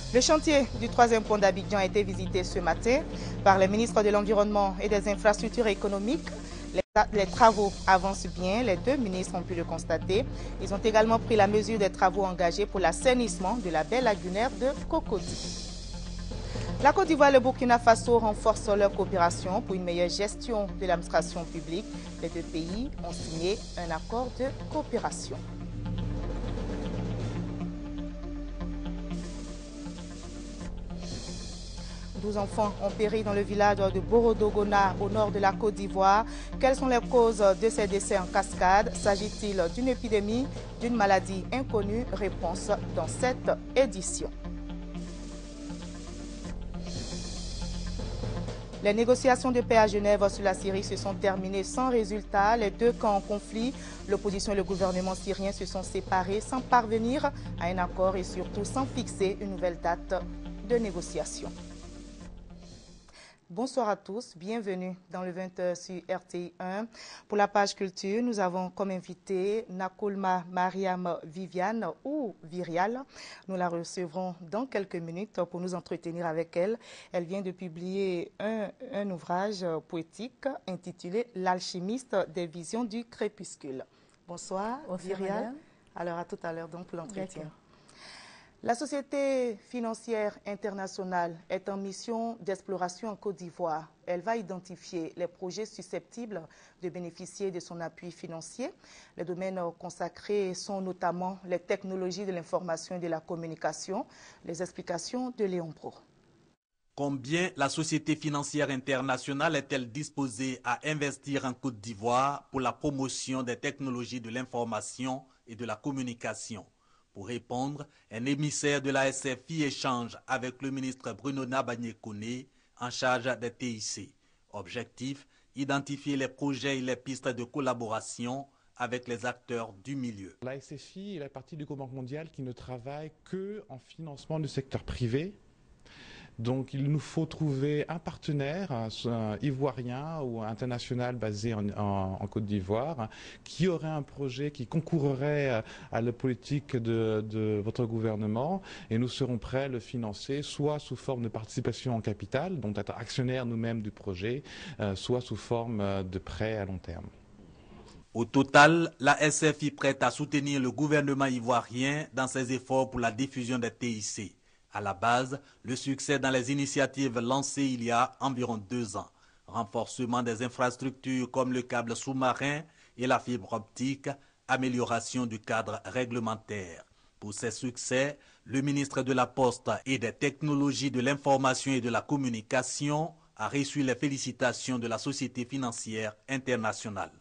Le chantier du 3e pont d'Abidjan a été visité ce matin par le ministre de l'Environnement et des Infrastructures économiques. Les travaux avancent bien, les deux ministres ont pu le constater. Ils ont également pris la mesure des travaux engagés pour l'assainissement de la baie lagunaire de Cocody. La Côte d'Ivoire et le Burkina Faso renforcent leur coopération pour une meilleure gestion de l'administration publique. Les deux pays ont signé un accord de coopération. Douze enfants ont péri dans le village de Borodogona, au nord de la Côte d'Ivoire. Quelles sont les causes de ces décès en cascade? S'agit-il d'une épidémie, d'une maladie inconnue? Réponse dans cette édition. Les négociations de paix à Genève sur la Syrie se sont terminées sans résultat. Les deux camps en conflit, l'opposition et le gouvernement syrien, se sont séparés sans parvenir à un accord et surtout sans fixer une nouvelle date de négociation. Bonsoir à tous, bienvenue dans le 20h sur RTI 1. Pour la page culture, nous avons comme invité Nakoulma Mariam Viviane ou Virial. Nous la recevrons dans quelques minutes pour nous entretenir avec elle. Elle vient de publier un ouvrage poétique intitulé « L'alchimiste des visions du crépuscule ». Bonsoir, Virial. Madame. Alors à tout à l'heure donc pour l'entretien. La Société financière internationale est en mission d'exploration en Côte d'Ivoire. Elle va identifier les projets susceptibles de bénéficier de son appui financier. Les domaines consacrés sont notamment les technologies de l'information et de la communication. Les explications de Léon Pro. Combien la Société financière internationale est-elle disposée à investir en Côte d'Ivoire pour la promotion des technologies de l'information et de la communication? Pour répondre, un émissaire de la SFI échange avec le ministre Bruno Nabagné-Koné en charge des TIC. Objectif, identifier les projets et les pistes de collaboration avec les acteurs du milieu. La SFI est la partie du Banque mondiale qui ne travaille qu'en financement du secteur privé. Donc il nous faut trouver un partenaire, un ivoirien ou international basé en Côte d'Ivoire, qui aurait un projet qui concourrait à la politique de votre gouvernement, et nous serons prêts à le financer, soit sous forme de participation en capital, donc être actionnaire nous-mêmes du projet, soit sous forme de prêt à long terme. Au total, la SFI prête à soutenir le gouvernement ivoirien dans ses efforts pour la diffusion des TIC. À la base, le succès dans les initiatives lancées il y a environ 2 ans. Renforcement des infrastructures comme le câble sous-marin et la fibre optique, amélioration du cadre réglementaire. Pour ces succès, le ministre de la Poste et des Technologies de l'Information et de la Communication a reçu les félicitations de la Société financière internationale.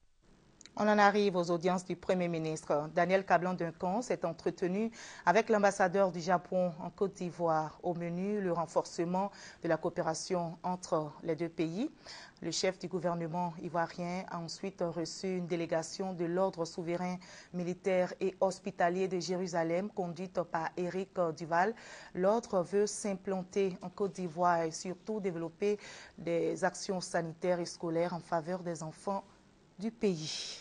On en arrive aux audiences du Premier ministre. Daniel Kablan-Duncan s'est entretenu avec l'ambassadeur du Japon en Côte d'Ivoire. Au menu, le renforcement de la coopération entre les deux pays. Le chef du gouvernement ivoirien a ensuite reçu une délégation de l'Ordre souverain militaire et hospitalier de Jérusalem, conduite par Éric Duval. L'Ordre veut s'implanter en Côte d'Ivoire et surtout développer des actions sanitaires et scolaires en faveur des enfants du pays.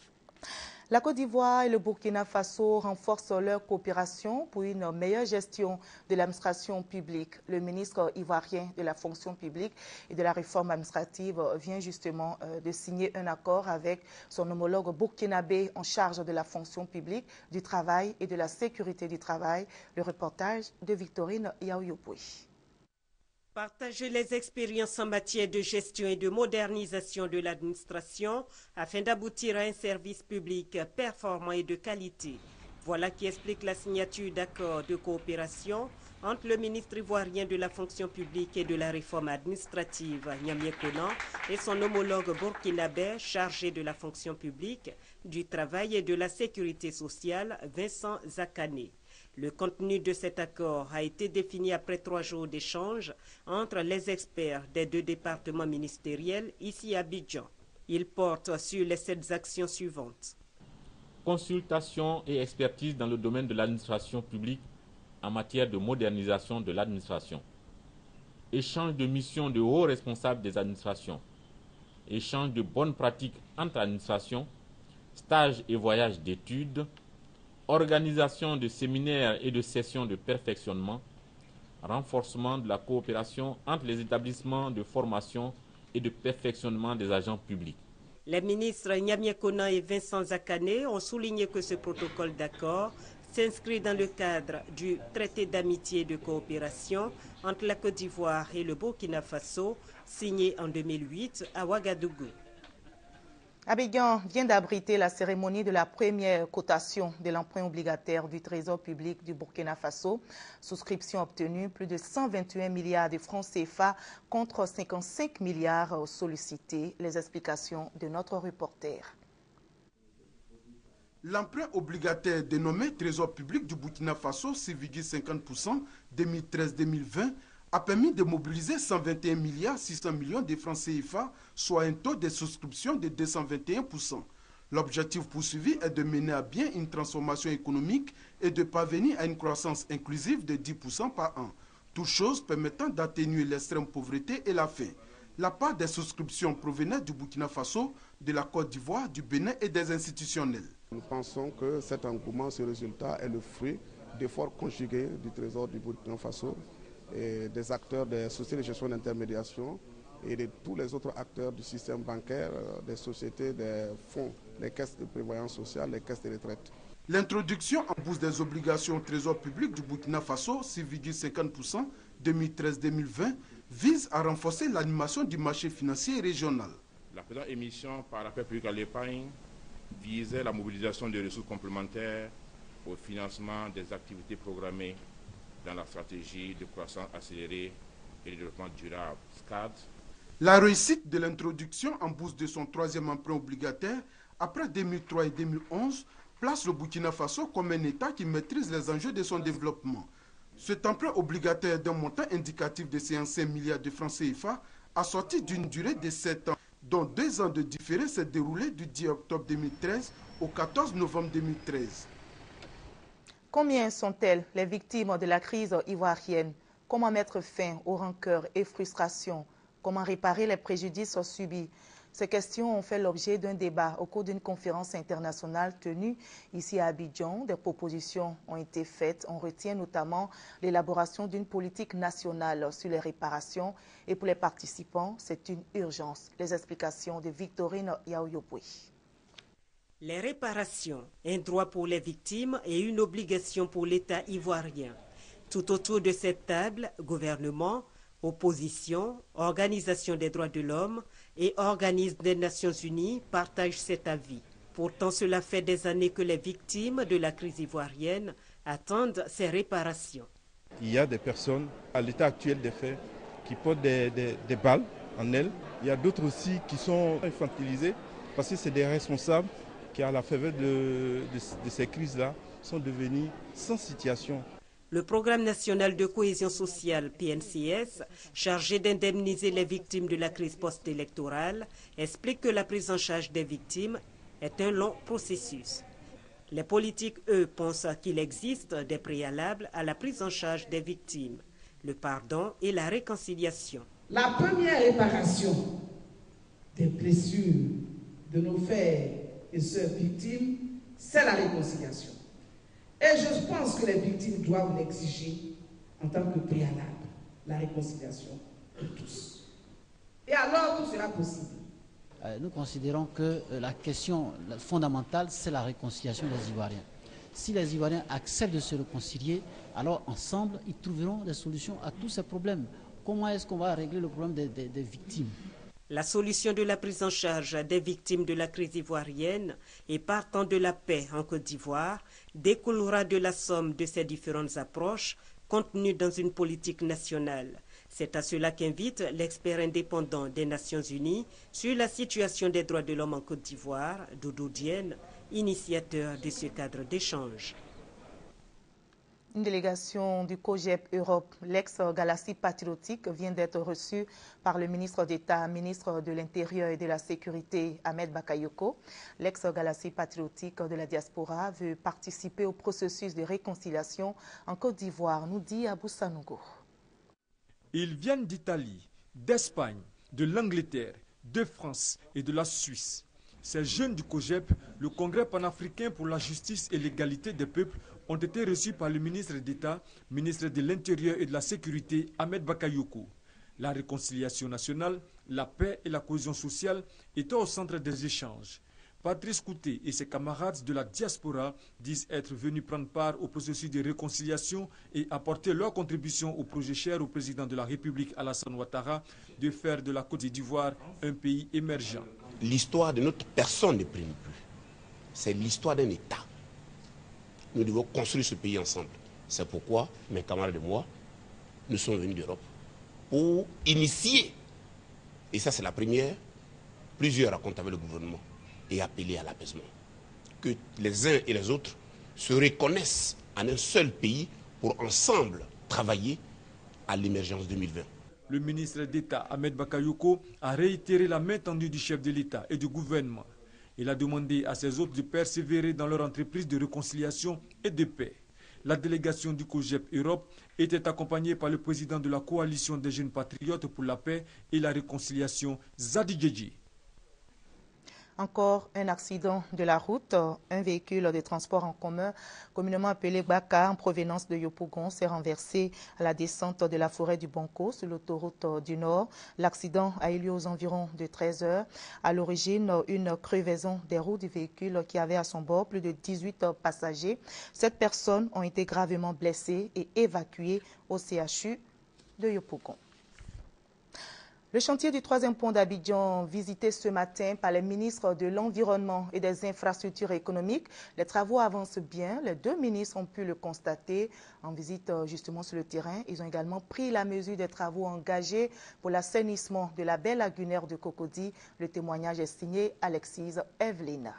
La Côte d'Ivoire et le Burkina Faso renforcent leur coopération pour une meilleure gestion de l'administration publique. Le ministre ivoirien de la fonction publique et de la réforme administrative vient justement de signer un accord avec son homologue burkinabé en charge de la fonction publique, du travail et de la sécurité du travail. Le reportage de Victorine Yaouyoupoui. Partager les expériences en matière de gestion et de modernisation de l'administration afin d'aboutir à un service public performant et de qualité. Voilà qui explique la signature d'accords de coopération entre le ministre ivoirien de la fonction publique et de la réforme administrative, Niamey Konan, et son homologue burkinabé chargé de la fonction publique, du travail et de la sécurité sociale, Vincent Zakané. Le contenu de cet accord a été défini après 3 jours d'échanges entre les experts des 2 départements ministériels ici à Abidjan. Il porte sur les 7 actions suivantes. Consultation et expertise dans le domaine de l'administration publique en matière de modernisation de l'administration. Échange de missions de hauts responsables des administrations. Échange de bonnes pratiques entre administrations. Stages et voyages d'études. Organisation de séminaires et de sessions de perfectionnement, renforcement de la coopération entre les établissements de formation et de perfectionnement des agents publics. Les ministres Nyamie Kona et Vincent Zakane ont souligné que ce protocole d'accord s'inscrit dans le cadre du traité d'amitié et de coopération entre la Côte d'Ivoire et le Burkina Faso, signé en 2008 à Ouagadougou. Abidjan vient d'abriter la cérémonie de la première cotation de l'emprunt obligataire du Trésor public du Burkina Faso. Souscription obtenue, plus de 121 milliards de francs CFA contre 55 milliards sollicités. Les explications de notre reporter. L'emprunt obligataire dénommé Trésor public du Burkina Faso, 6,50% 2013-2020, a permis de mobiliser 121 milliards 600 millions de francs CFA, soit un taux de souscription de 221%. L'objectif poursuivi est de mener à bien une transformation économique et de parvenir à une croissance inclusive de 10% par an, toutes choses permettant d'atténuer l'extrême pauvreté et la faim. La part des souscriptions provenait du Burkina Faso, de la Côte d'Ivoire, du Bénin et des institutionnels. Nous pensons que cet engouement, ce résultat est le fruit d'efforts conjugués du Trésor du Burkina Faso et des acteurs des sociétés de gestion d'intermédiation et de tous les autres acteurs du système bancaire, des sociétés, des fonds, les caisses de prévoyance sociale, les caisses de retraite. L'introduction en bourse des obligations au Trésor public du Burkina Faso, 6,50% 2013-2020, vise à renforcer l'animation du marché financier régional. La présente émission par appel public à l'épargne visait la mobilisation de ressources complémentaires au financement des activités programmées dans la stratégie de croissance accélérée et de développement durable, SCAD. La réussite de l'introduction en bourse de son troisième emprunt obligataire, après 2003 et 2011, place le Burkina Faso comme un État qui maîtrise les enjeux de son développement. Cet emprunt obligataire d'un montant indicatif de 55 milliards de francs CFA, assorti d'une durée de 7 ans, dont 2 ans de différé, s'est déroulé du 10 octobre 2013 au 14 novembre 2013. Combien sont-elles les victimes de la crise ivoirienne? Comment mettre fin aux rancœurs et frustrations? Comment réparer les préjudices subis? Ces questions ont fait l'objet d'un débat au cours d'une conférence internationale tenue ici à Abidjan. Des propositions ont été faites. On retient notamment l'élaboration d'une politique nationale sur les réparations. Et pour les participants, c'est une urgence. Les explications de Victorine Yaoyopoué. Les réparations, un droit pour les victimes et une obligation pour l'État ivoirien. Tout autour de cette table, gouvernement, opposition, organisation des droits de l'homme et organismes des Nations Unies partagent cet avis. Pourtant, cela fait des années que les victimes de la crise ivoirienne attendent ces réparations. Il y a des personnes, à l'état actuel des faits, qui portent des balles en elles. Il y a d'autres aussi qui sont infantilisées parce que c'est des responsables qui, à la faveur de ces crises-là, sont devenus sans situation. Le Programme national de cohésion sociale, PNCS, chargé d'indemniser les victimes de la crise post-électorale, explique que la prise en charge des victimes est un long processus. Les politiques, eux, pensent qu'il existe des préalables à la prise en charge des victimes, le pardon et la réconciliation. La première réparation des blessures de nos frères et sœurs victimes, c'est la réconciliation. Et je pense que les victimes doivent l'exiger en tant que préalable, la réconciliation de tous. Et alors, tout sera possible. Nous considérons que la question fondamentale, c'est la réconciliation des Ivoiriens. Si les Ivoiriens acceptent de se réconcilier, alors ensemble, ils trouveront des solutions à tous ces problèmes. Comment est-ce qu'on va régler le problème des victimes ? La solution de la prise en charge des victimes de la crise ivoirienne et partant de la paix en Côte d'Ivoire découlera de la somme de ces différentes approches contenues dans une politique nationale. C'est à cela qu'invite l'expert indépendant des Nations Unies sur la situation des droits de l'homme en Côte d'Ivoire, Doudou Diène, initiateur de ce cadre d'échange. Une délégation du COGEP Europe, l'ex-Galaxie patriotique, vient d'être reçue par le ministre d'État, ministre de l'Intérieur et de la Sécurité, Ahmed Bakayoko. L'ex-Galaxie patriotique de la diaspora veut participer au processus de réconciliation en Côte d'Ivoire, nous dit Abou Sanogo. Ils viennent d'Italie, d'Espagne, de l'Angleterre, de France et de la Suisse. Ces jeunes du COGEP, le Congrès panafricain pour la justice et l'égalité des peuples, ont été reçus par le ministre d'État, ministre de l'Intérieur et de la Sécurité, Ahmed Bakayoko. La réconciliation nationale, la paix et la cohésion sociale étaient au centre des échanges. Patrice Kouté et ses camarades de la diaspora disent être venus prendre part au processus de réconciliation et apporter leur contribution au projet cher au président de la République Alassane Ouattara de faire de la Côte d'Ivoire un pays émergent. L'histoire de notre personne ne prime plus. C'est l'histoire d'un État. Nous devons construire ce pays ensemble. C'est pourquoi mes camarades et moi, nous sommes venus d'Europe pour initier, et ça c'est la première, plusieurs racontent avec le gouvernement, et appeler à l'apaisement. Que les uns et les autres se reconnaissent en un seul pays pour ensemble travailler à l'émergence 2020. Le ministre d'État Ahmed Bakayoko a réitéré la main tendue du chef de l'État et du gouvernement. Il a demandé à ses hôtes de persévérer dans leur entreprise de réconciliation et de paix. La délégation du COGEP Europe était accompagnée par le président de la coalition des jeunes patriotes pour la paix et la réconciliation, Zadi Djedji. Encore un accident de la route. Un véhicule de transport en commun, communément appelé Baka, en provenance de Yopougon, s'est renversé à la descente de la forêt du Banco sur l'autoroute du Nord. L'accident a eu lieu aux environs de 13 heures. À l'origine, une crevaison des roues du véhicule qui avait à son bord plus de 18 passagers. 7 personnes ont été gravement blessées et évacuées au CHU de Yopougon. Le chantier du 3e pont d'Abidjan, visité ce matin par les ministres de l'Environnement et des Infrastructures économiques. Les travaux avancent bien. Les 2 ministres ont pu le constater en visite justement sur le terrain. Ils ont également pris la mesure des travaux engagés pour l'assainissement de la baie lagunaire de Cocody. Le témoignage est signé Alexise Evelina.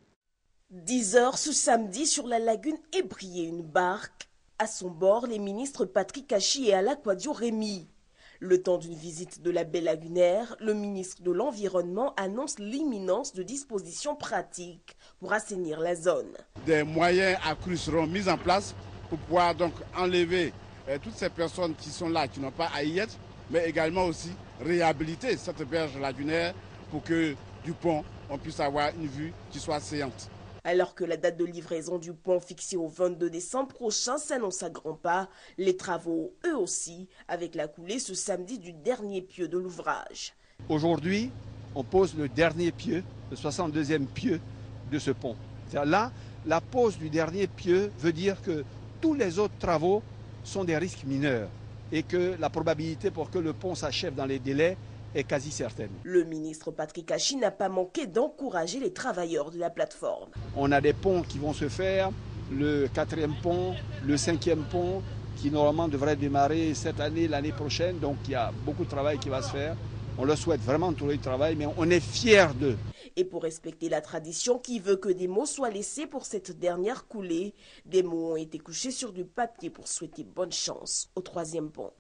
10 heures ce samedi sur la lagune est brillée une barque. À son bord, les ministres Patrick Kachi et Alakwadio Rémy. Le temps d'une visite de la baie lagunaire, le ministre de l'Environnement annonce l'imminence de dispositions pratiques pour assainir la zone. Des moyens accrus seront mis en place pour pouvoir donc enlever toutes ces personnes qui sont là, qui n'ont pas à y être, mais également aussi réhabiliter cette berge lagunaire pour que du pont, on puisse avoir une vue qui soit saillante. Alors que la date de livraison du pont fixée au 22 décembre prochain s'annonce à grands pas, les travaux, eux aussi, avec la coulée ce samedi du dernier pieu de l'ouvrage. Aujourd'hui, on pose le dernier pieu, le 62e pieu de ce pont. Là, la pose du dernier pieu veut dire que tous les autres travaux sont des risques mineurs et que la probabilité pour que le pont s'achève dans les délais est quasi certaine. Le ministre Patrick Kachi n'a pas manqué d'encourager les travailleurs de la plateforme. On a des ponts qui vont se faire, le 4e pont, le 5e pont, qui normalement devrait démarrer cette année, l'année prochaine. Donc il y a beaucoup de travail qui va se faire. On leur souhaite vraiment tout le travail, mais on est fiers d'eux. Et pour respecter la tradition qui veut que des mots soient laissés pour cette dernière coulée, des mots ont été couchés sur du papier pour souhaiter bonne chance au 3e pont.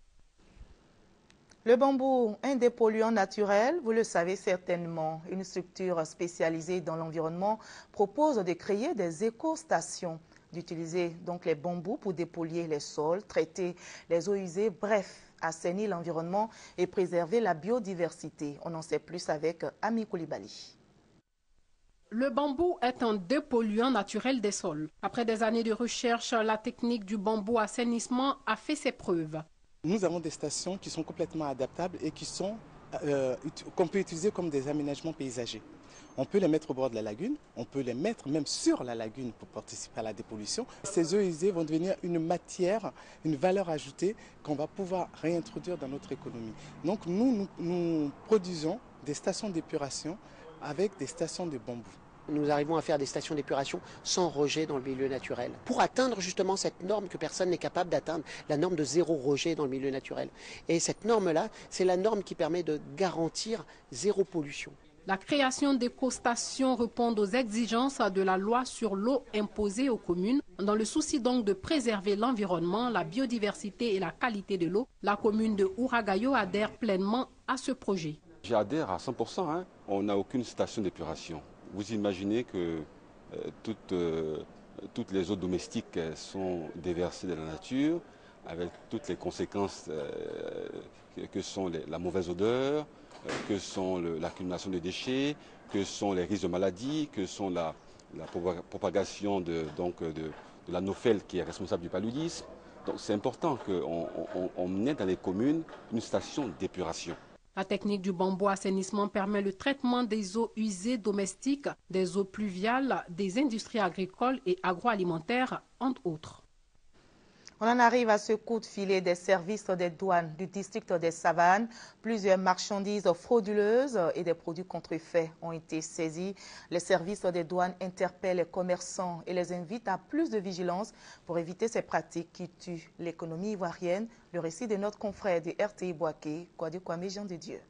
Le bambou, un dépolluant naturel, vous le savez certainement, une structure spécialisée dans l'environnement propose de créer des éco-stations, d'utiliser donc les bambous pour dépolluer les sols, traiter les eaux usées, bref, assainir l'environnement et préserver la biodiversité. On en sait plus avec Ami Koulibaly. Le bambou est un dépolluant naturel des sols. Après des années de recherche, la technique du bambou assainissement a fait ses preuves. Nous avons des stations qui sont complètement adaptables et qu'on peut utiliser comme des aménagements paysagers. On peut les mettre au bord de la lagune, on peut les mettre même sur la lagune pour participer à la dépollution. Ces eaux usées vont devenir une matière, une valeur ajoutée qu'on va pouvoir réintroduire dans notre économie. Donc nous produisons des stations d'épuration avec des stations de bambou. Nous arrivons à faire des stations d'épuration sans rejet dans le milieu naturel, pour atteindre justement cette norme que personne n'est capable d'atteindre, la norme de 0 rejet dans le milieu naturel. Et cette norme-là, c'est la norme qui permet de garantir 0 pollution. La création d'éco-stations répond aux exigences de la loi sur l'eau imposée aux communes. Dans le souci donc de préserver l'environnement, la biodiversité et la qualité de l'eau, la commune de Ouragayo adhère pleinement à ce projet. J'adhère à 100%, on n'a aucune station d'épuration. Vous imaginez que toutes les eaux domestiques sont déversées dans la nature, avec toutes les conséquences que sont la mauvaise odeur, que sont l'accumulation de déchets, que sont les risques de maladies, que sont la propagation de la NOFEL qui est responsable du paludisme. Donc c'est important qu'on ait dans les communes une station d'épuration. La technique du bambou assainissement permet le traitement des eaux usées domestiques, des eaux pluviales, des industries agricoles et agroalimentaires, entre autres. On en arrive à ce coup de filet des services des douanes du district des Savanes. Plusieurs marchandises frauduleuses et des produits contrefaits ont été saisis. Les services des douanes interpellent les commerçants et les invitent à plus de vigilance pour éviter ces pratiques qui tuent l'économie ivoirienne. Le récit de notre confrère de RTI Boaké, Kouadi Kwame Jean de Dieu.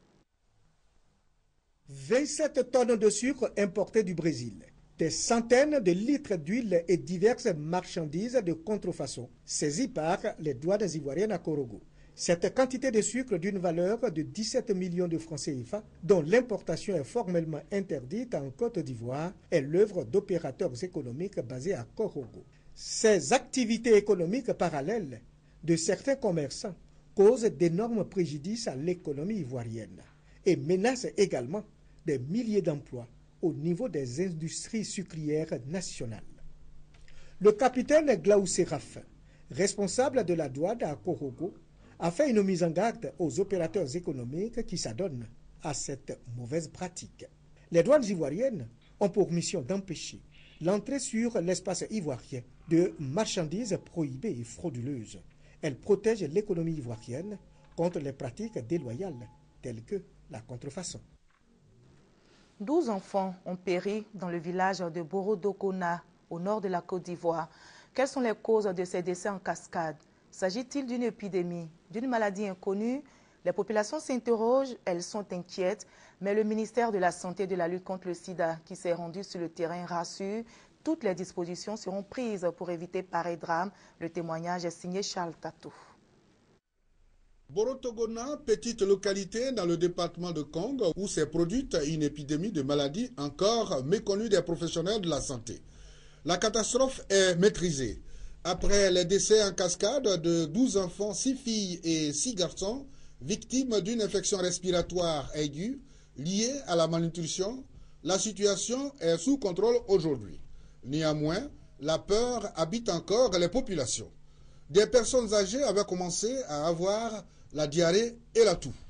27 tonnes de sucre importées du Brésil. Des centaines de litres d'huile et diverses marchandises de contrefaçon saisies par les douanes ivoiriennes à Korogo. Cette quantité de sucre d'une valeur de 17 millions de francs CFA, dont l'importation est formellement interdite en Côte d'Ivoire, est l'œuvre d'opérateurs économiques basés à Korogo. Ces activités économiques parallèles de certains commerçants causent d'énormes préjudices à l'économie ivoirienne et menacent également des milliers d'emplois au niveau des industries sucrières nationales. Le capitaine Glaou Séraphin, responsable de la douane à Korogo, a fait une mise en garde aux opérateurs économiques qui s'adonnent à cette mauvaise pratique. Les douanes ivoiriennes ont pour mission d'empêcher l'entrée sur l'espace ivoirien de marchandises prohibées et frauduleuses. Elles protègent l'économie ivoirienne contre les pratiques déloyales telles que la contrefaçon. 12 enfants ont péri dans le village de Borodokona, au nord de la Côte d'Ivoire. Quelles sont les causes de ces décès en cascade? S'agit-il d'une épidémie, d'une maladie inconnue? Les populations s'interrogent, elles sont inquiètes, mais le ministère de la Santé et de la lutte contre le sida, qui s'est rendu sur le terrain, rassure. Toutes les dispositions seront prises pour éviter pareil drame. Le témoignage est signé Charles Tatou. Borotogona, petite localité dans le département de Kong, où s'est produite une épidémie de maladies encore méconnue des professionnels de la santé. La catastrophe est maîtrisée. Après les décès en cascade de 12 enfants, 6 filles et 6 garçons, victimes d'une infection respiratoire aiguë liée à la malnutrition, la situation est sous contrôle aujourd'hui. Néanmoins, la peur habite encore les populations. Des personnes âgées avaient commencé à avoir la diarrhée et la toux.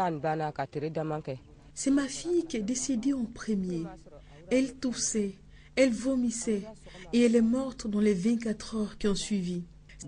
C'est ma fille qui est décédée en premier. Elle toussait, elle vomissait et elle est morte dans les 24 heures qui ont suivi.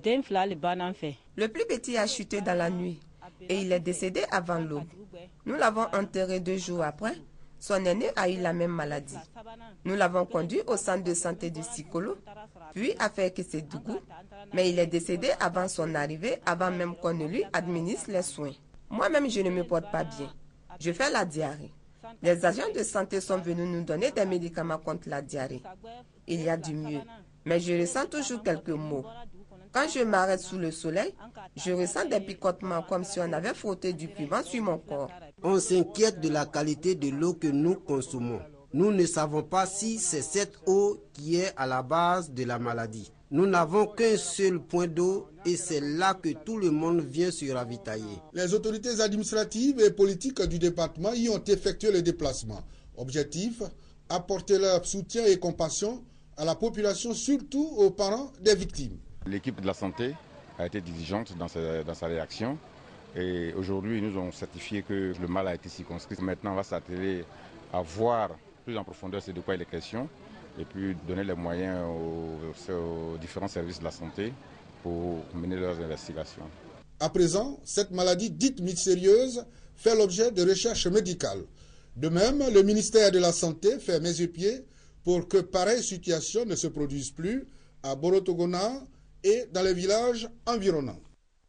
Le plus petit a chuté dans la nuit et il est décédé avant l'aube. Nous l'avons enterré 2 jours après. Son aîné a eu la même maladie. Nous l'avons conduit au centre de santé du Sikolo, puis à Fekessédougou, mais il est décédé avant son arrivée, avant même qu'on ne lui administre les soins. Moi-même, je ne me porte pas bien. Je fais la diarrhée. Les agents de santé sont venus nous donner des médicaments contre la diarrhée. Il y a du mieux, mais je ressens toujours quelques maux. Quand je m'arrête sous le soleil, je ressens des picotements comme si on avait frotté du piment sur mon corps. On s'inquiète de la qualité de l'eau que nous consommons. Nous ne savons pas si c'est cette eau qui est à la base de la maladie. Nous n'avons qu'un seul point d'eau et c'est là que tout le monde vient se ravitailler. Les autorités administratives et politiques du département y ont effectué le déplacement. Objectif, apporter leur soutien et compassion à la population, surtout aux parents des victimes. L'équipe de la santé a été diligente dans sa réaction et aujourd'hui ils nous ont certifié que le mal a été circonscrit. Maintenant on va s'atteler à voir plus en profondeur de quoi il est question et puis donner les moyens aux différents services de la santé pour mener leurs investigations. À présent, cette maladie dite mystérieuse fait l'objet de recherches médicales. De même, le ministère de la Santé fait main et pieds pour que pareille situation ne se produise plus à Borotogona et dans les villages environnants.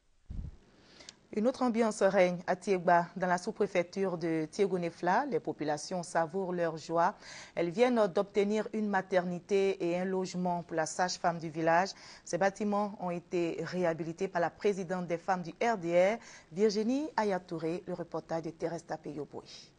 Une autre ambiance règne à Tiegba, dans la sous-préfecture de Tiegonefla. Les populations savourent leur joie. Elles viennent d'obtenir une maternité et un logement pour la sage-femme du village. Ces bâtiments ont été réhabilités par la présidente des femmes du RDR, Virginie Ayatouré. Le reportage de Thérèse Tapé-Yoboui.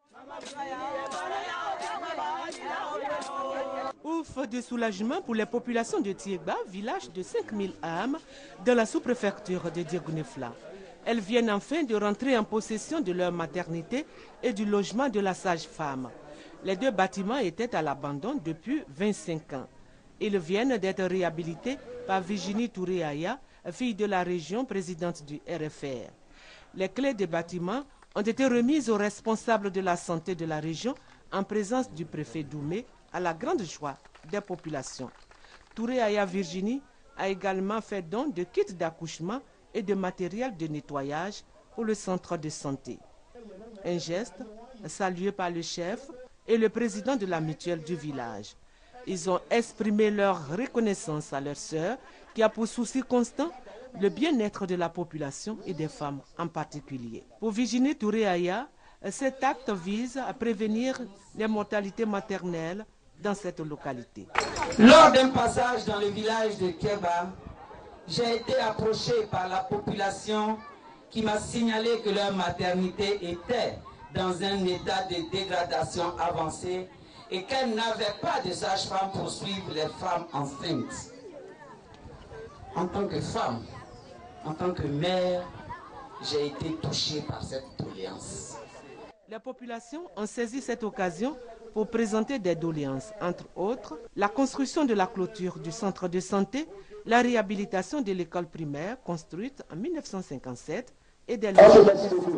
Ouf de soulagement pour les populations de Tiegba, village de 5000 âmes, dans la sous-préfecture de Tiegonefla. Elles viennent enfin de rentrer en possession de leur maternité et du logement de la sage-femme. Les 2 bâtiments étaient à l'abandon depuis 25 ans. Ils viennent d'être réhabilités par Virginie Touré-Aya, fille de la région, présidente du RFR. Les clés des bâtiments ont été remises aux responsables de la santé de la région en présence du préfet Doumé, à la grande joie des populations. Touré-Aya Virginie a également fait don de kits d'accouchement et de matériel de nettoyage pour le centre de santé. Un geste salué par le chef et le président de la mutuelle du village. Ils ont exprimé leur reconnaissance à leur sœur qui a pour souci constant le bien-être de la population et des femmes en particulier. Pour Virginie Touré-Aya, cet acte vise à prévenir les mortalités maternelles dans cette localité. Lors d'un passage dans le village de Keba, j'ai été approché par la population qui m'a signalé que leur maternité était dans un état de dégradation avancée et qu'elle n'avait pas de sage-femme pour suivre les femmes enceintes. En tant que femme, en tant que mère, j'ai été touchée par cette doléance. La population ont saisi cette occasion pour présenter des doléances, entre autres la construction de la clôture du centre de santé, la réhabilitation de l'école primaire construite en 1957 et des logements.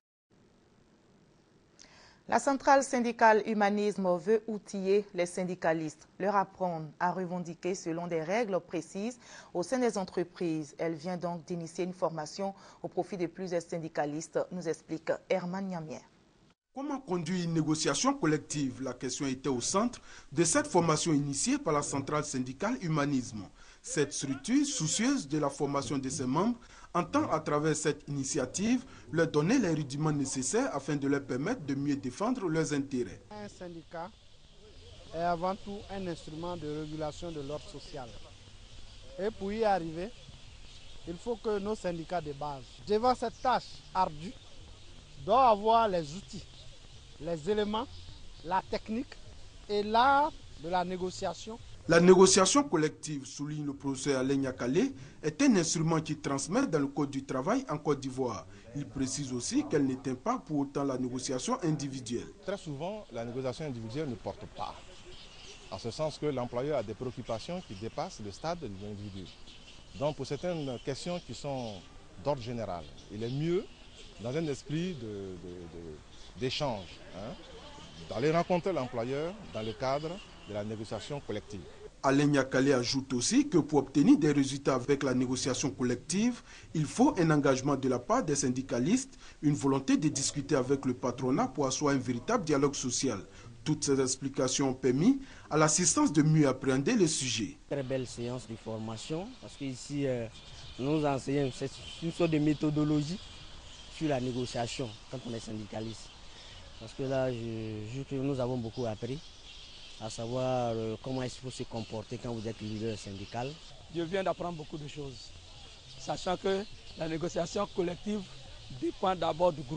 La centrale syndicale Humanisme veut outiller les syndicalistes, leur apprendre à revendiquer selon des règles précises au sein des entreprises. Elle vient donc d'initier une formation au profit de plusieurs syndicalistes, nous explique Herman Niamier. Comment conduire une négociation collective? La question était au centre de cette formation initiée par la centrale syndicale Humanisme. Cette structure, soucieuse de la formation de ses membres, entend à travers cette initiative leur donner les rudiments nécessaires afin de leur permettre de mieux défendre leurs intérêts. Un syndicat est avant tout un instrument de régulation de l'ordre social. Et pour y arriver, il faut que nos syndicats de base, devant cette tâche ardue, doivent avoir les outils, les éléments, la technique et l'art de la négociation. La négociation collective, souligne le professeur Alain Niakale, est un instrument qui transmet dans le Code du travail en Côte d'Ivoire. Il précise aussi qu'elle n'éteint pas pour autant la négociation individuelle. Très souvent, la négociation individuelle ne porte pas, en ce sens que l'employeur a des préoccupations qui dépassent le stade de l'individu. Donc pour certaines questions qui sont d'ordre général, il est mieux, dans un esprit d'échange, d'aller rencontrer l'employeur dans le cadre de la négociation collective. Alain Niakale ajoute aussi que pour obtenir des résultats avec la négociation collective, il faut un engagement de la part des syndicalistes, une volonté de discuter avec le patronat pour asseoir un véritable dialogue social. Toutes ces explications ont permis à l'assistance de mieux appréhender le sujet. Très belle séance de formation parce qu'ici nous enseignons une sorte de méthodologie sur la négociation quand on est syndicaliste. Parce que là, nous avons beaucoup appris, à savoir comment est-ce qu'il faut se comporter quand vous êtes leader syndical. Je viens d'apprendre beaucoup de choses, sachant que la négociation collective dépend d'abord du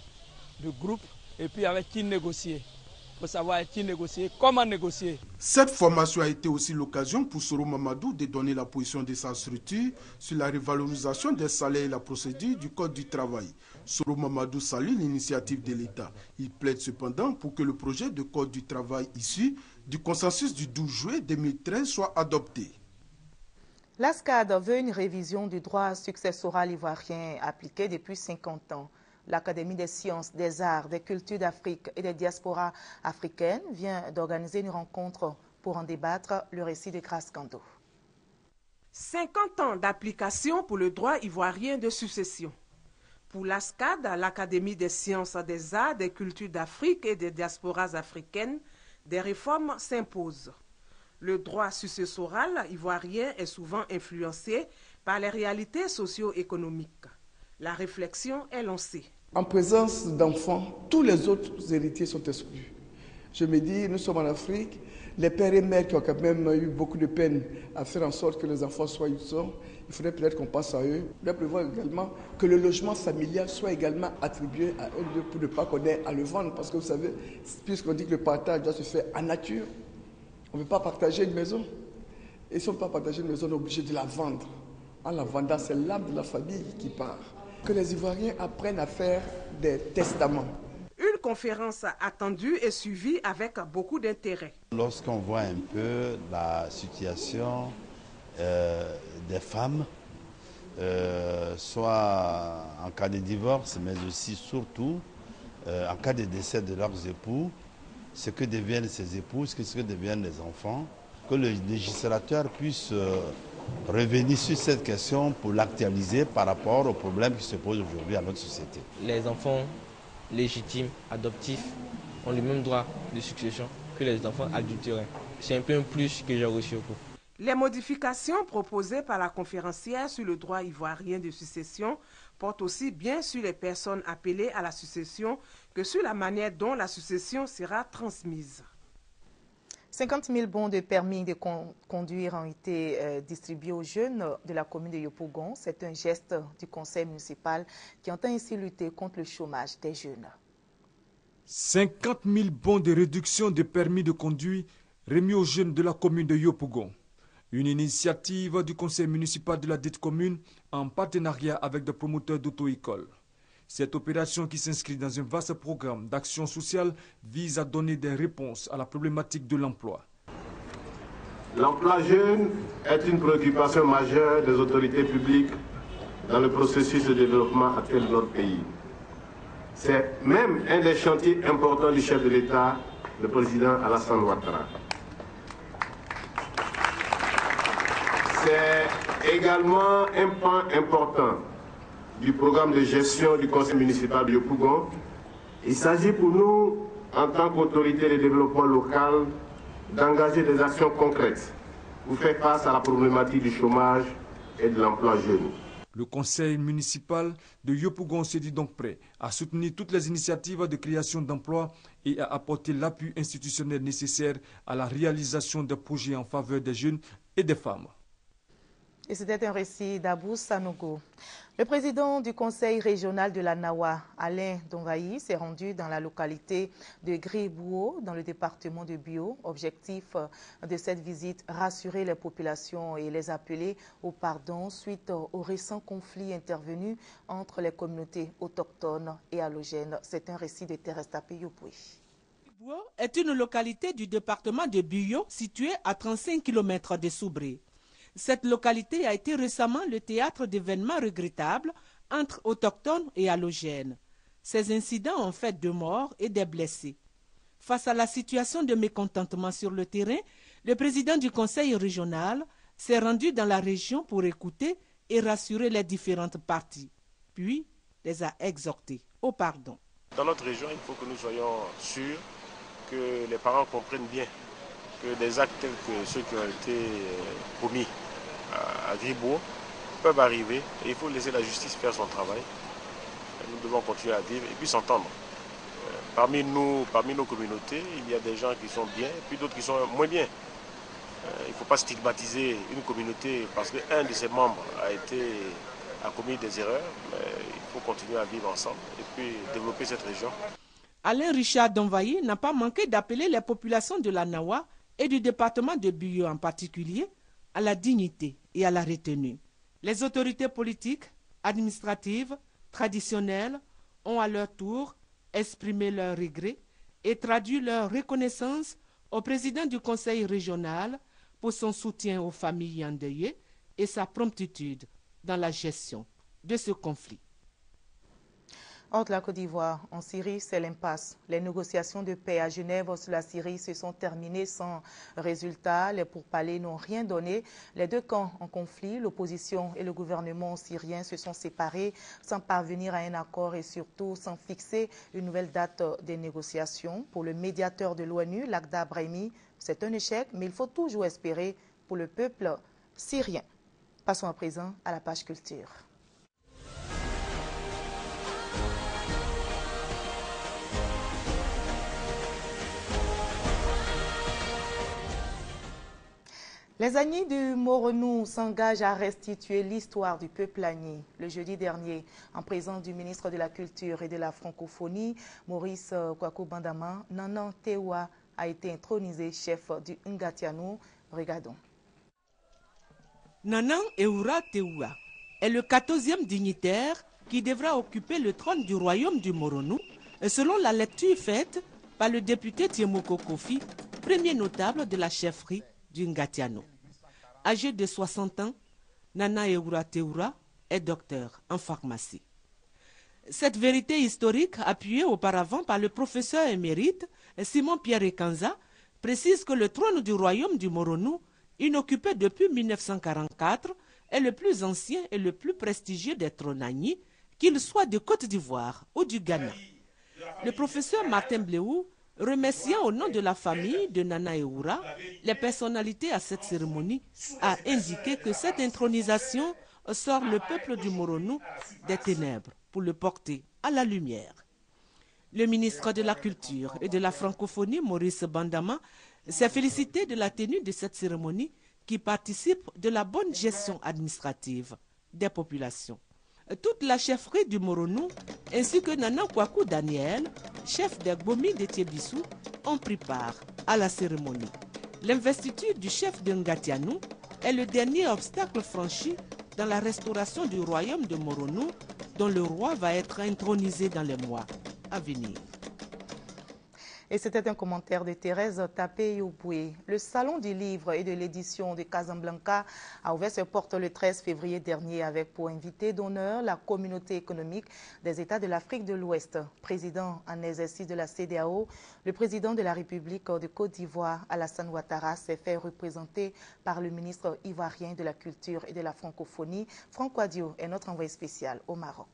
groupe et puis avec qui négocier. Il faut savoir avec qui négocier, comment négocier. Cette formation a été aussi l'occasion pour Soro Mamadou de donner la position de sa structure sur la revalorisation des salaires et la procédure du Code du travail. Soro Mamadou salue l'initiative de l'État. Il plaide cependant pour que le projet de Code du travail issu du consensus du 12 juillet 2013 soit adopté. L'ASCAD veut une révision du droit successoral ivoirien appliqué depuis 50 ans. L'Académie des sciences, des arts, des cultures d'Afrique et des diasporas africaines vient d'organiser une rencontre pour en débattre. Le récit de Grace Kando. 50 ans d'application pour le droit ivoirien de succession. Pour l'ASCAD, l'Académie des sciences, des arts, des cultures d'Afrique et des diasporas africaines, des réformes s'imposent. Le droit successoral ivoirien est souvent influencé par les réalités socio-économiques. La réflexion est lancée. En présence d'enfants, tous les autres héritiers sont exclus. Je me dis, nous sommes en Afrique, les pères et mères qui ont quand même eu beaucoup de peine à faire en sorte que les enfants soient où ils sont, il faudrait peut-être qu'on pense à eux. Il faudrait prévoir également que le logement familial soit également attribué à eux pour ne pas qu'on ait à le vendre. Parce que vous savez, puisqu'on dit que le partage doit se faire en nature, on ne peut pas partager une maison. Et si on ne peut pas partager une maison, on est obligé de la vendre. En la vendant, c'est l'âme de la famille qui part. Que les Ivoiriens apprennent à faire des testaments. Une une conférence attendue et suivie avec beaucoup d'intérêt. Lorsqu'on voit un peu la situation des femmes, soit en cas de divorce, mais aussi surtout en cas de décès de leurs époux, ce que deviennent ces épouses, ce que deviennent les enfants, que le législateur puisse revenir sur cette question pour l'actualiser par rapport aux problèmes qui se posent aujourd'hui à notre société. Les enfants légitimes, adoptifs, ont le même droit de succession que les enfants adultérins. C'est un peu un plus que j'ai reçu au cours. Les modifications proposées par la conférencière sur le droit ivoirien de succession portent aussi bien sur les personnes appelées à la succession que sur la manière dont la succession sera transmise. 50 000 bons de permis de conduire ont été distribués aux jeunes de la commune de Yopougon. C'est un geste du conseil municipal qui entend ainsi lutter contre le chômage des jeunes. 50 000 bons de réduction de permis de conduire remis aux jeunes de la commune de Yopougon. Une initiative du conseil municipal de la dite commune en partenariat avec des promoteurs d'auto-école. Cette opération qui s'inscrit dans un vaste programme d'action sociale vise à donner des réponses à la problématique de l'emploi. L'emploi jeune est une préoccupation majeure des autorités publiques dans le processus de développement actuel de notre pays. C'est même un des chantiers importants du chef de l'État, le président Alassane Ouattara. C'est également un pan important du programme de gestion du conseil municipal de Yopougon. Il s'agit pour nous, en tant qu'autorité de développement local, d'engager des actions concrètes pour faire face à la problématique du chômage et de l'emploi jeune. Le conseil municipal de Yopougon se dit donc prêt à soutenir toutes les initiatives de création d'emplois et à apporter l'appui institutionnel nécessaire à la réalisation des projets en faveur des jeunes et des femmes. Et c'était un récit d'Abou Sanogo. Le président du conseil régional de la Nawa, Alain Donvaï, s'est rendu dans la localité de Gribouo, dans le département de Bio. Objectif de cette visite, rassurer les populations et les appeler au pardon suite au récent conflit intervenu entre les communautés autochtones et allogènes. C'est un récit de Thérèse Tapé-Yopoué. Gribouo est une localité du département de Bio située à 35 km de Soubré. Cette localité a été récemment le théâtre d'événements regrettables entre autochtones et allogènes. Ces incidents ont fait 2 morts et des blessés. Face à la situation de mécontentement sur le terrain, le président du conseil régional s'est rendu dans la région pour écouter et rassurer les différentes parties, puis les a exhortés au pardon. Dans notre région, il faut que nous soyons sûrs que les parents comprennent bien que des actes tels que ceux qui ont été commis à Gribouo peuvent arriver et il faut laisser la justice faire son travail. Nous devons continuer à vivre et puis s'entendre. Parmi nos communautés, il y a des gens qui sont bien et puis d'autres qui sont moins bien. Il ne faut pas stigmatiser une communauté parce qu'un de ses membres a commis des erreurs, mais il faut continuer à vivre ensemble et puis développer cette région. Alain Richard Donvaï n'a pas manqué d'appeler les populations de la Nawa et du département de Bio en particulier à la dignité et à la retenue. Les autorités politiques, administratives, traditionnelles ont à leur tour exprimé leur regret et traduit leur reconnaissance au président du conseil régional pour son soutien aux familles endeuillées et sa promptitude dans la gestion de ce conflit. Hors de la Côte d'Ivoire, en Syrie, c'est l'impasse. Les négociations de paix à Genève sur la Syrie se sont terminées sans résultat. Les pourparlers n'ont rien donné. Les 2 camps en conflit, l'opposition et le gouvernement syrien, se sont séparés sans parvenir à un accord et surtout sans fixer une nouvelle date des négociations. Pour le médiateur de l'ONU, Lakhdar Brahimi, c'est un échec, mais il faut toujours espérer pour le peuple syrien. Passons à présent à la page culture. Les Agnis du Moronou s'engagent à restituer l'histoire du peuple Agni. Le jeudi dernier, en présence du ministre de la Culture et de la Francophonie, Maurice Kwaku Bandama, Nanan Tewa a été intronisé chef du Ngatianou. Regardons. Nanan Eura Tewa est le 14e dignitaire qui devra occuper le trône du royaume du Moronou selon la lecture faite par le député Tiemoko Kofi, premier notable de la chefferie du Ngatiano. Âgé de 60 ans, Nana Eura Teura est docteur en pharmacie. Cette vérité historique, appuyée auparavant par le professeur émérite Simon-Pierre Ekanza, précise que le trône du royaume du Moronou, inoccupé depuis 1944, est le plus ancien et le plus prestigieux des trônagnis, qu'il soit de Côte d'Ivoire ou du Ghana. Le professeur Martin Bléou, remerciant au nom de la famille de Nana Eura les personnalités à cette cérémonie, a indiqué que cette intronisation sort le peuple du Moronou des ténèbres pour le porter à la lumière. Le ministre de la Culture et de la Francophonie, Maurice Bandama, s'est félicité de la tenue de cette cérémonie qui participe de la bonne gestion administrative des populations. Toute la chefferie du Moronou, ainsi que Nana Kwaku Daniel, chef des Gbomi de Tiebissou, ont pris part à la cérémonie. L'investiture du chef de Ngatianou est le dernier obstacle franchi dans la restauration du royaume de Moronou, dont le roi va être intronisé dans les mois à venir. Et c'était un commentaire de Thérèse Tapé-Yoboué. Le Salon du livre et de l'édition de Casablanca a ouvert ses portes le 13 février dernier avec pour invité d'honneur la communauté économique des États de l'Afrique de l'Ouest. Président en exercice de la CEDEAO, le président de la République de Côte d'Ivoire, Alassane Ouattara, s'est fait représenter par le ministre ivoirien de la Culture et de la Francophonie. Franck Wadio est notre envoyé spécial au Maroc.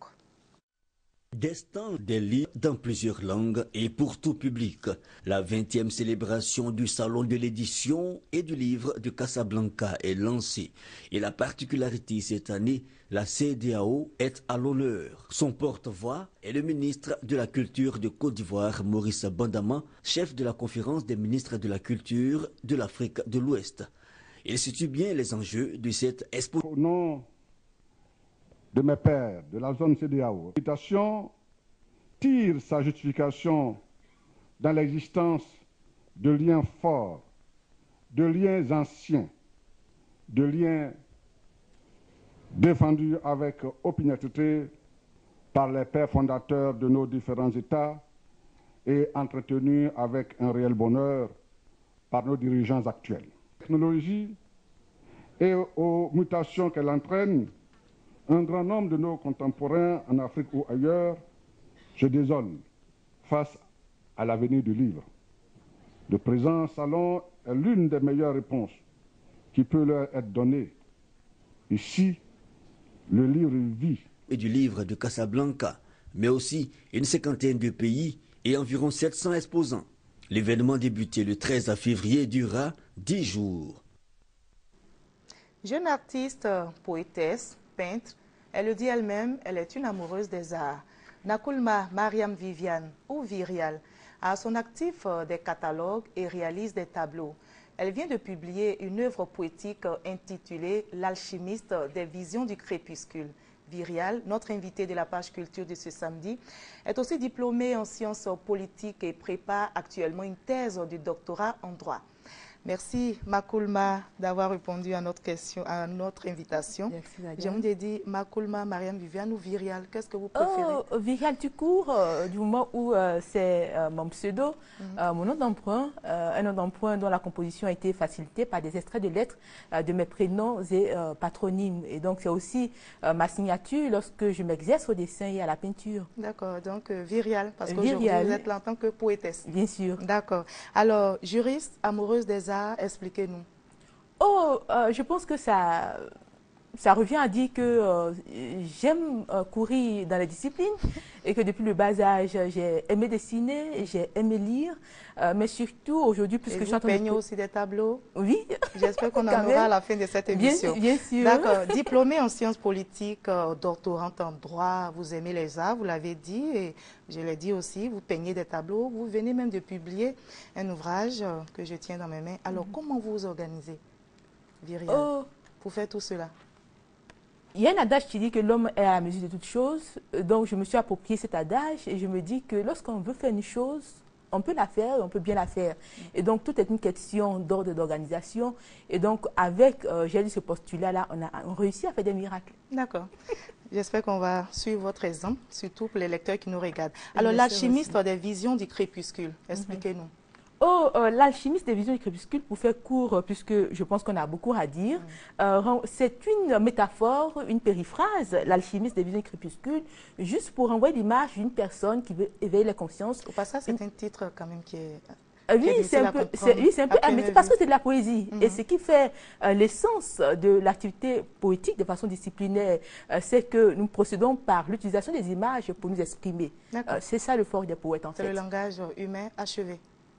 Des stands, des livres dans plusieurs langues et pour tout public. La 20e célébration du Salon de l'édition et du livre de Casablanca est lancée. Et la particularité cette année, la CEDEAO est à l'honneur. Son porte-voix est le ministre de la Culture de Côte d'Ivoire, Maurice Bandama, chef de la conférence des ministres de la Culture de l'Afrique de l'Ouest. Il situe bien les enjeux de cette exposition. Au nom de mes pairs de la zone CEDEAO, l'invitation tire sa justification dans l'existence de liens forts, de liens anciens, de liens défendus avec opiniâtreté par les pères fondateurs de nos différents États et entretenus avec un réel bonheur par nos dirigeants actuels. La technologie et aux mutations qu'elle entraîne, un grand nombre de nos contemporains en Afrique ou ailleurs se désolent face à l'avenir du livre. Le présent salon est l'une des meilleures réponses qui peut leur être donnée. Ici, le livre vit. Et du livre de Casablanca, mais aussi une cinquantaine de pays et environ 700 exposants. L'événement débuté le 13 février et durera 10 jours. Jeune artiste, poétesse, peintre, elle le dit elle-même, elle est une amoureuse des arts. Nakoulma Mariam Viviane, ou Virial, a à son actif des catalogues et réalise des tableaux. Elle vient de publier une œuvre poétique intitulée « L'alchimiste des visions du crépuscule ». Virial, notre invité de la page culture de ce samedi, est aussi diplômée en sciences politiques et prépare actuellement une thèse de doctorat en droit. Merci Makoulma d'avoir répondu à notre question, à notre invitation. Je me dis Makoulma, Mariam Viviane ou Virial, qu'est-ce que vous préférez? Virial tout court, du moment où c'est mon pseudo, mon nom d'emprunt, un nom d'emprunt dont la composition a été facilitée par des extraits de lettres de mes prénoms et patronymes. Et donc c'est aussi ma signature lorsque je m'exerce au dessin et à la peinture. D'accord, donc Virial, parce qu'aujourd'hui vous êtes là en tant que poétesse. Bien sûr. D'accord. Alors, juriste, amoureuse des arts, expliquez-nous. Je pense que ça revient à dire que j'aime courir dans les disciplines et que depuis le bas âge, j'ai aimé dessiner, j'ai aimé lire, mais surtout aujourd'hui, puisque je suis en train de... Vous peignez aussi des tableaux? Oui. J'espère qu'on en aura à la fin de cette émission. Bien sûr. D'accord. Diplômée en sciences politiques, doctorante en droit, vous aimez les arts, vous l'avez dit, et je l'ai dit aussi, vous peignez des tableaux, vous venez même de publier un ouvrage que je tiens dans mes mains. Alors, comment vous vous organisez, Virial, pour faire tout cela? Il y a un adage qui dit que l'homme est à la mesure de toutes choses, donc je me suis approprié cet adage et je me dis que lorsqu'on veut faire une chose, on peut la faire et on peut bien la faire. Et donc, tout est une question d'ordre d'organisation. Et donc, avec, j'ai dit ce postulat-là, on réussit à faire des miracles. D'accord. J'espère qu'on va suivre votre exemple, surtout pour les lecteurs qui nous regardent. Alors, l'alchimiste des visions du crépuscule, expliquez-nous. L'alchimiste des visions du crépuscule, pour faire court, puisque je pense qu'on a beaucoup à dire, c'est une métaphore, une périphrase, l'alchimiste des visions du crépuscule, juste pour renvoyer l'image d'une personne qui veut éveiller la conscience. Au passage, c'est un titre quand même qui est... Oui, c'est un peu, parce que c'est de la poésie. Et ce qui fait l'essence de l'activité poétique de façon disciplinaire, c'est que nous procédons par l'utilisation des images pour nous exprimer. C'est ça le fort des poètes, en fait. C'est le langage humain achevé.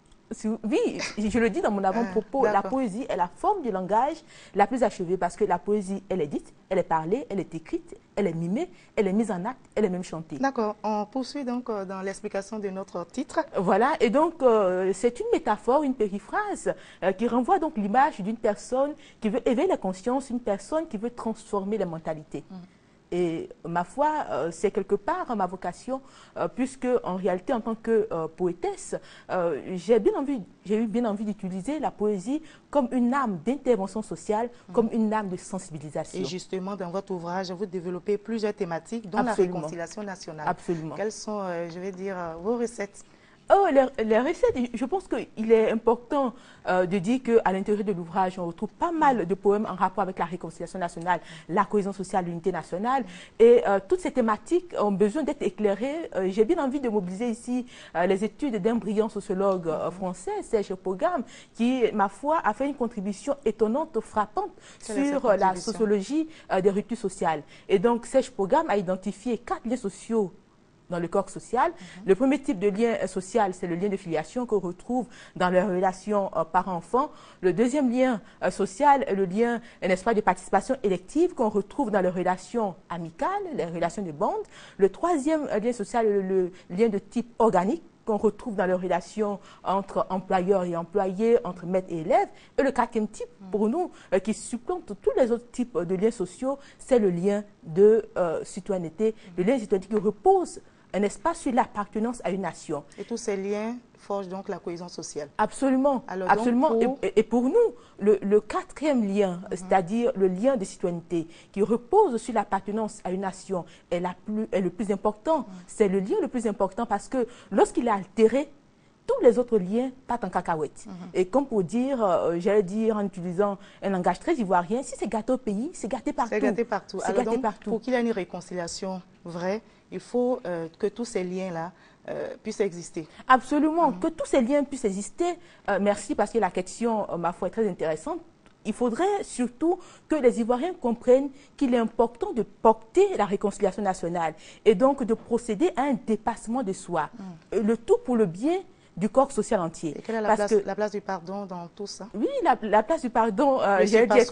Oui, je le dis dans mon avant-propos, la poésie est la forme du langage la plus achevée parce que la poésie, elle est dite, elle est parlée, elle est écrite, elle est mimée, elle est mise en acte, elle est même chantée. D'accord, on poursuit donc dans l'explication de notre titre. Voilà, et donc c'est une métaphore, une périphrase qui renvoie donc l'image d'une personne qui veut éveiller la conscience, une personne qui veut transformer les mentalités. Et ma foi, c'est quelque part ma vocation, puisque en réalité, en tant que poétesse, j'ai eu bien envie d'utiliser la poésie comme une arme d'intervention sociale, comme une arme de sensibilisation. Et justement, dans votre ouvrage, vous développez plusieurs thématiques, dont la réconciliation nationale. Absolument. Quelles sont, je vais dire, vos recettes? Les recettes, je pense qu'il est important de dire qu'à l'intérieur de l'ouvrage, on retrouve pas mal de poèmes en rapport avec la réconciliation nationale, la cohésion sociale, l'unité nationale. Et toutes ces thématiques ont besoin d'être éclairées. J'ai bien envie de mobiliser ici les études d'un brillant sociologue français, Serge Pogam, qui, ma foi, a fait une contribution étonnante, frappante sur la sociologie des ruptures sociales. Et donc, Serge Pogam a identifié 4 liens sociaux dans le corps social. Le premier type de lien social, c'est le lien de filiation qu'on retrouve dans les relations parents-enfants. Le deuxième lien social est le lien, n'est-ce pas, de participation élective qu'on retrouve dans les relations amicales, les relations de bande. Le troisième lien social est le lien de type organique qu'on retrouve dans les relations entre employeurs et employés, entre maîtres et élèves. Et le quatrième type, pour nous, qui supplante tous les autres types de liens sociaux, c'est le lien de citoyenneté, le lien de citoyenneté qui repose un espace sur l'appartenance à une nation. Et tous ces liens forgent donc la cohésion sociale. Absolument. Alors, absolument. Donc, et pour nous, le quatrième lien, c'est-à-dire le lien de citoyenneté, qui repose sur l'appartenance à une nation, est le plus important. C'est le lien le plus important parce que lorsqu'il est altéré, tous les autres liens partent en cacahuète. Et comme pour dire, j'allais dire en utilisant un langage très ivoirien, si c'est gâté au pays, c'est gâté partout. C'est gâté partout. C'est gâté partout. Pour qu'il y ait une réconciliation vraie, il faut que tous ces liens-là puissent exister. Absolument, que tous ces liens puissent exister. Merci parce que la question, ma foi, est très intéressante. Il faudrait surtout que les Ivoiriens comprennent qu'il est important de porter la réconciliation nationale et donc de procéder à un dépassement de soi. Le tout pour le bien du corps social entier. Et quelle est la place du pardon dans tout ça? Oui, la place du pardon, j'ai dit,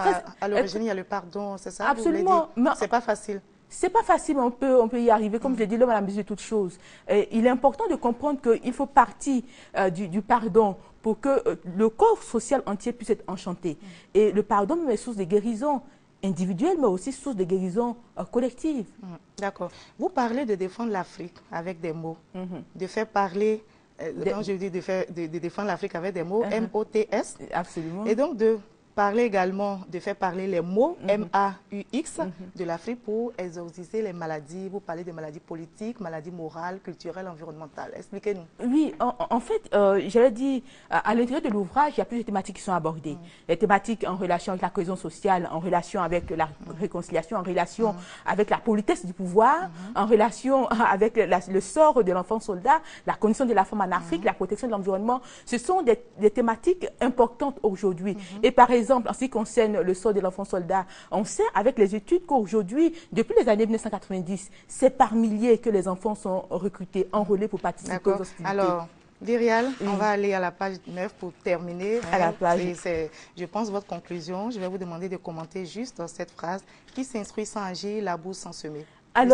à l'origine, il y a le pardon, c'est ça? Absolument. C'est pas facile. C'est pas facile, mais on peut y arriver. Comme je l'ai dit, l'homme à la mesure de toutes choses. Il est important de comprendre qu'il faut partir du pardon pour que le corps social entier puisse être enchanté. Et le pardon même est source de guérison individuelle, mais aussi source de guérison collective. D'accord. Vous parlez de défendre l'Afrique avec des mots, de faire parler... Quand je dis de défendre l'Afrique avec des mots, M-O-T-S. Absolument. Et donc de parler également, de faire parler les mots M-A-U-X de l'Afrique pour exorciser les maladies. Vous parlez de maladies politiques, maladies morales, culturelles, environnementales. Expliquez-nous. Oui, en fait, j'allais dire, à l'intérieur de l'ouvrage, il y a plusieurs thématiques qui sont abordées. Les thématiques en relation avec la cohésion sociale, en relation avec la réconciliation, en relation avec la politesse du pouvoir, en relation avec le sort de l'enfant soldat, la condition de la femme en Afrique, la protection de l'environnement. Ce sont des thématiques importantes aujourd'hui. Et par exemple, en ce qui concerne le sort de l'enfant soldat, on sait avec les études qu'aujourd'hui, depuis les années 1990, c'est par milliers que les enfants sont recrutés, enrôlés pour participer aux hostilités. Alors, Lyrial, on va aller à la page 9 pour terminer. À la page. Je pense, votre conclusion. Je vais vous demander de commenter juste cette phrase. Qui s'instruit sans agir, la boue sans semer.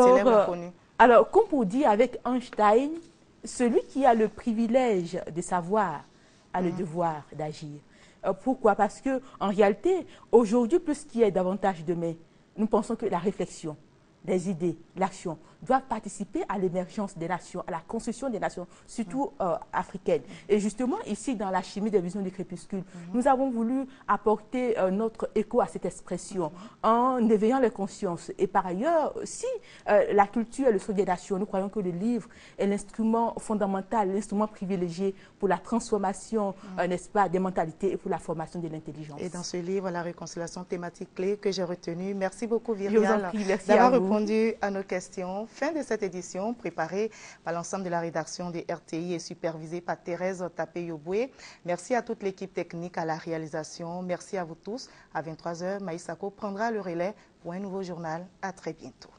Alors, comme pour dire avec Einstein, celui qui a le privilège de savoir a le devoir d'agir. Pourquoi? Parce qu'en réalité, aujourd'hui, plus qu'il y ait davantage demain, nous pensons que la réflexion, les idées, l'action doivent participer à l'émergence des nations, à la construction des nations, surtout africaines. Et justement, ici, dans la chimie des visions du crépuscule, nous avons voulu apporter notre écho à cette expression en éveillant les consciences. Et par ailleurs, si la culture est le sceau des nations, nous croyons que le livre est l'instrument fondamental, l'instrument privilégié pour la transformation, n'est-ce pas, des mentalités et pour la formation de l'intelligence. Et dans ce livre, la réconciliation thématique clé que j'ai retenue. Merci beaucoup, Vyrial, d'avoir répondu à nos questions. Fin de cette édition préparée par l'ensemble de la rédaction des RTI et supervisée par Thérèse Tapé-Yoboué. Merci à toute l'équipe technique, à la réalisation. Merci à vous tous. À 23h, Maïsako prendra le relais pour un nouveau journal. À très bientôt.